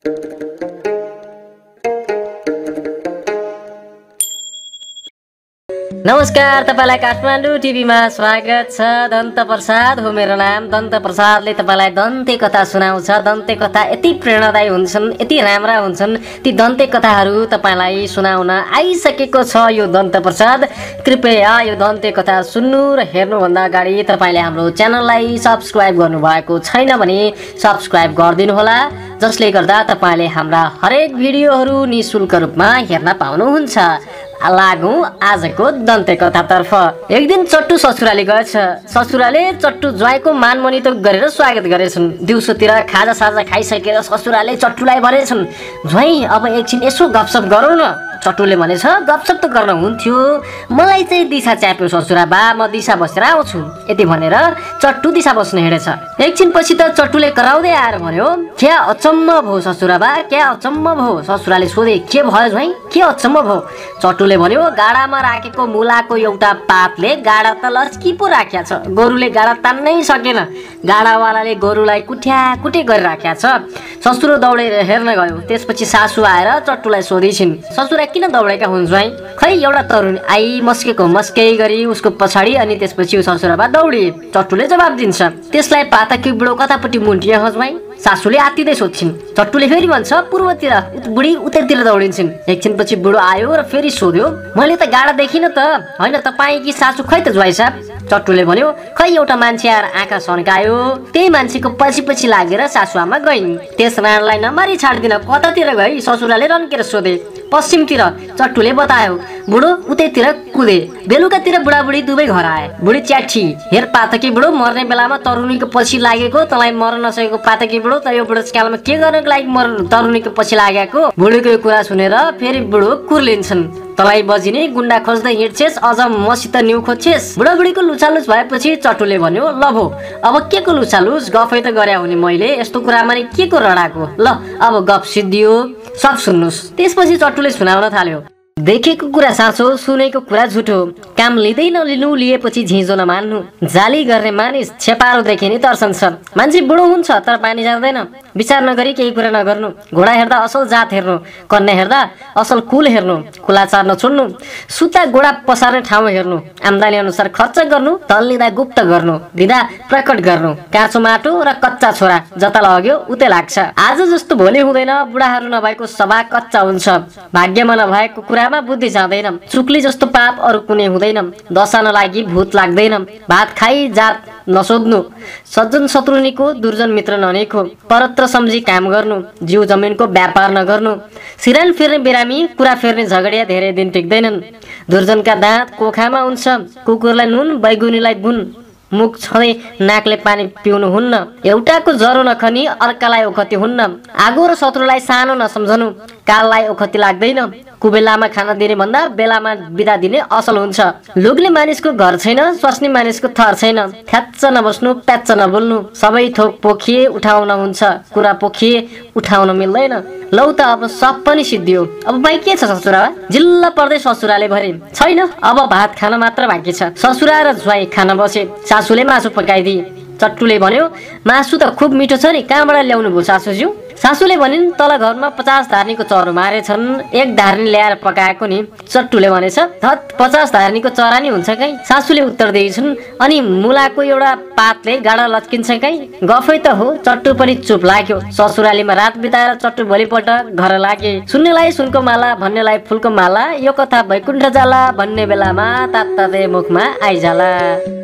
नमस्कार, तपाईलाई काठमाडौँ टिभीमा स्वागत छ। दन्त प्रसाद हो मेरो नाम। दन्त प्रसादले तपाईलाई दन्ते कथा सुनाउँछ। दन्ते कथा यति प्रेरणादायी हुन्छन्, यति राम्रा हुन्छन्। ती दन्ते कथाहरू तपाईलाई सुनाउन आइसकेको छ यो दन्त प्रसाद। कृपया यो दन्ते कथा सुन्नु र हेर्नुभन्दा अगाडि तपाईले हाम्रो च्यानललाई सब्स्क्राइब गर्नुभएको छैन भने सब्स्क्राइब गरिदिनुहोला, जसले गर्दा तपाईले हाम्रा हरेक भिडियोहरू निःशुल्क रूपमा हेर्न पाउनुहुन्छ। लागौं आजको दन्ते कथातर्फ। एक दिन चट्टु ससुराली गएछ। ससुराले चट्टु ज्वाइँको मानमनित गरेर स्वागत गरेछन्। दिउँसोतिर खाजा साजा खाइसकेर ससुराले चट्टुलाई भनेछन्, ज्वाइँ अब एकछिन यसो गफसफ गरौँ न। चट्टुले भनेछ, गफसफ त गर्न हुन्थ्यो, मलाई चाहिँ दिशा च्याप्यो ससुरा बा, म दिशा बसेर आउँछु। यति भनेर चट्टु दिशा बस्न हिँडेछ। एकछिन पछि त चट्टुले कराउँदै आएर भन्यो, क्या अचम्म भो ससुरा बा, क्या अचम्म भो। ससुराले सोधे, के भयो ज्वाइँ, के अचम्म भो। चट्टुले भन्यो, गाडामा राखेको मुलाको एउटा पातले गाडा त लस्की पो राख्या छ। गोरुले गाडा तान्नै सकेन, गाडावालाले गोरुलाई कुट्या कुटे गरिराख्या छ। ससुरो दौडेर हेर्न गयो। त्यसपछि सासु आएर चट्टुलाई सोधिछिन्, ससुरा किन दौडेका हुन् ज्वाइँ? खै एउटा तरुणी आई मस्केको मस्कै गरी उसको पछाडि, अनि त्यसपछि ससुराबा दौडिए। चट्टुले जवाब दिन्छ, त्यसलाई पातकी बुढो कतापट्टि मुन्टिया हो ज्वाइँ? सासूले आत्तिँदै सोध्छिन्। चट्टुले फेरि भन्छ, पूर्वतिर, बुढी उतैतिर दौडिन्छन्। एकछिन पछि बुढो आयो र फेरि सोध्यो, मैले त गाडा देखिन त। होइन तपाईँकी सासू खै त ज्वाइँ साहब? चट्टुले भन्यो, खै एउटा मान्छे आएर आँखा सन्कायो, त्यही मान्छेको पछि पछि लागेर सासूआमा गइन्। त्यस राणलाई नमारी छाड्दिन, कतातिर गई? ससुराले रन्केर सोधे। पश्चिमतिर, चट्टुले बतायो। बुढो उतैतिर कुदे। बेलुकातिर बुढाबुढी दुवै घर आए। बुढी च्याठी, हेर पातकी बुढो, मर्ने बेलामा तरुणीको पछि लागेको, तँलाई मर्न नसकेको पातकी बुढो, त यो बुढेसकालमा के गर्नको लागि तरुणीको पछि लागेको? बुढीको यो कुरा सुनेर फेरि बुढो कुर्लिन्छन्। तँलाई बजिने गुन्डा खोज्दै हिँड्छेस्, अझ मसित न्यु खोज्छेस्। बुढाबुढीको लुचालुच भएपछि चट्टुले भन्यो, ल भो, अब के को लुचालुच? गफै त गर्या हुने मैले, यस्तो कुरामा नि के को रडाको? ल अब गफ सिद्धियो, सब सुन्नुहोस्। त्यसपछि चट्टुले सुनाउन थाल्यो। देखेको कुरा साँचो, सुनेको कुरा झुटो, काम लिँदै नलिनु, लिएपछि झिँजो नमान्नु, जाली गर्ने मानिस छेपारो देखे नि तर्सन्छ। मान्छे बुढो हुन्छ तर पानी जाँदैन, विचार नगरी केही कुरा नगर्नु, घोडा हेर्दा असल जात हेर्नु, कन्या हेर्दा असल कुल हेर्नु, कुलाचार नछोड्नु, सुता घोडा पसार्ने ठाउँ हेर्नु, आम्दानी अनुसार खर्च गर्नु, धन लिँदा गुप्त गर्नु, दिँदा प्रकट गर्नु, काँचो माटो र कच्चा छोरा जता लग्यो उतै लाग्छ। आज जस्तो भोलि हुँदैन, बुढाहरू नभएको सभा कच्चा हुन्छ, भाग्यमा नभएको कुरामा बुद्धि जाँदैन, चुक्ली जस्तो पाप अरू कुनै हुँदैन, दशा नलागी भूत लाग्दैन, भात खाई जात नसोध्नु, सज्जन शत्रुनीको दुर्जन मित्र ननेको, परत्र सम्झी काम गर्नु, जीव जमिनको व्यापार नगर्नु, सिरान फेर्ने बिरामी, कुरा फेर्ने झगडिया धेरै दिन टिक्दैनन्, दुर्जनका दाँत कोखामा हुन्छ, कुकुरलाई नुन बैगुनीलाई गुण, मुख छँदै नाकले पानी पिउनु हुन्न, एउटाको जरो नखनी अर्कालाई ओखति हुन्न, आगो र शत्रुलाई सानो नसम्झनु, काललाई ओखति लाग्दैन, कुबेलामा खाना दिने भन्दा बेलामा बिदा दिने असल हुन्छ, लोग्ने मानिसको घर छैन, स्वास्नी मानिसको थर छैन, थ्याच्च नबस्नु, प्याच्च नबोल्नु, सबै थोक पोखिए उठाउन हुन्छ, कुरा पोखिए उठाउन मिल्दैन। लौ त अब सब पनि सिद्धियो। अब बाँकी के छ ससुरा? जिल्ला पर्दै ससुराले भरे, छैन अब भात खान मात्र बाँकी छ। ससुरा र ज्वाइँ खान बसे। सासूले मासु पकाइदिए। चट्टुले भन्यो, मासु त खुब मिठो छ नि, कहाँबाट ल्याउनु भयो सासूज्यू? सासूले भनिन्, तल घरमा 50 धार्नीको चरो मारेछन्, एक धार्नी ल्याएर पकाएको नि। चट्टुले भनेछ, धत 50 धार्नीको चरा नि हुन्छ कहीँ? सासूले उत्तर दिएछन्, अनि मुलाको एउटा पातले गाडा लच्किन्छ कहीँ? गफै त हो। चट्टु पनि चुप लाग्यो। ससुरालीमा रात बिताएर चट्टु भोलिपल्ट घर लागे। सुन्नेलाई सुनको माला, भन्नेलाई फुलको माला, यो कथा वैकुण्ठ जाला भन्ने बेलामा तात्ताते मुखमा आइजाला।